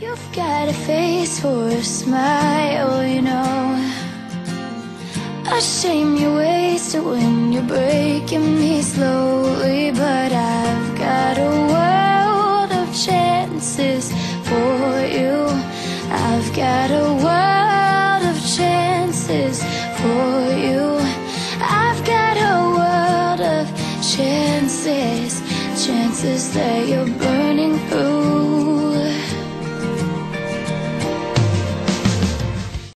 You've got a face for a smile, you know. A shame you waste it when you're breaking me slowly. But I've got a world of chances for you. I've got a world of chances for you. I've got a world of chances, chances that you're burning through.